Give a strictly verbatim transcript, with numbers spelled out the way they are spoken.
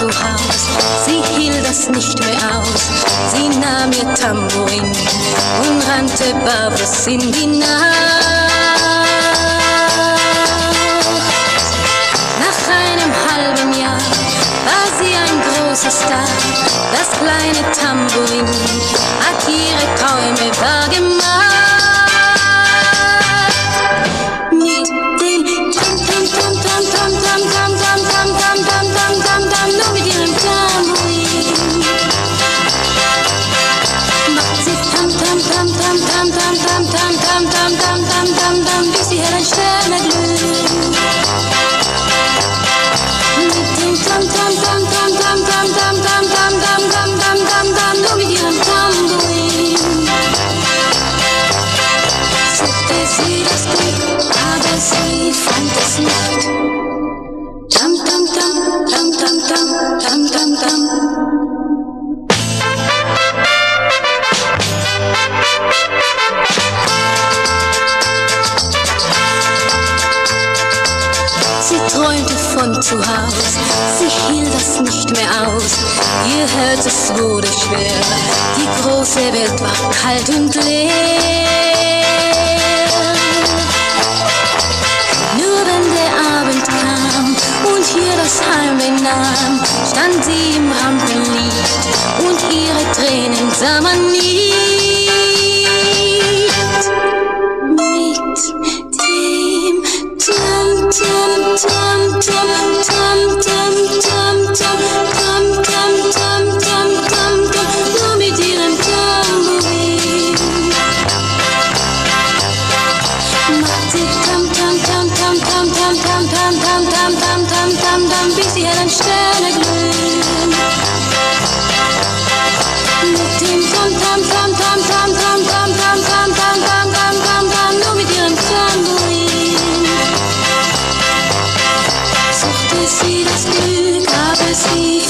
zu Haus, sie hielt das nicht mehr aus. Sie nahm ihr Tambourin und rannte barfuß in die Nacht. Nach einem halben Jahr war sie ein großer Star. Das kleine Tambourin hat ihre Träume wahr gemacht. Mit dem Tam Tam Tam Tam Tam Tam Tam Tam Tam Tam Tam Tam Tam, nur mit ihrem Tambourin macht sie Tam Tam Tam Tam Tam Tam Tam Tam Tam Tam Tam Tam Tam Tam, bis die hellen Sterne glühen. Mit dem Tam Tam Tam Tam Tam Tam Tam Tam Tam Tam Tam Tam Tam Tam, nur mit ihrem Tambourin suchte sie das Glück, aber sie fand es nicht. Tam Tam Tam Tam Tam Tam Tam Tam Tam. Sie träumte von zu Haus, sie hielt das nicht mehr aus. Ihr Herz, es wurde schwer, die große Welt war kalt und leer. Nur wenn der Abend kam und ihr das Heimweh nahm, stand sie im Rampenlicht und ihre Tränen sah man nicht. Mit dem Tam Tam Tam Tam Tam Tam Tam Tam Tam Tam Tam Tam Tam Tam, nur mit ihrem Tambourin macht sie Tam Tam Tam Tam Tam Tam Tam Tam Tam Tam Tam Tam Tam Tam, bis die hellen Sterne glühen. Mit dem Tam Tam Tam Tam Tam Tam Tam Tam Tam Tam Tam Tam Tam Tam, nur mit ihrem Tambourin suchte sie das Glück, aber sie